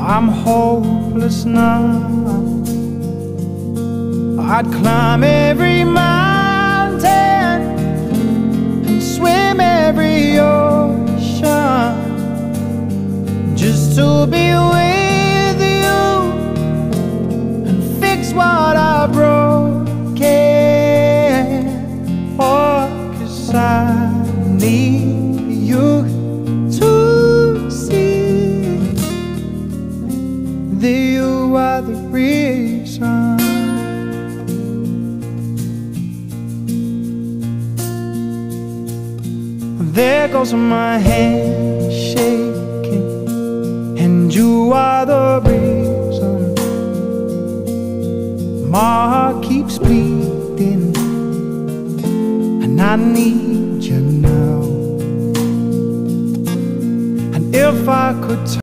I'm hopeless now. I'd climb every mountain and swim every ocean just to be with you and fix what I broke. Oh, 'cause I need you to see that you are the reason. There goes my hand shaking, and you are the reason. My heart keeps beating, and I need you now. And if I could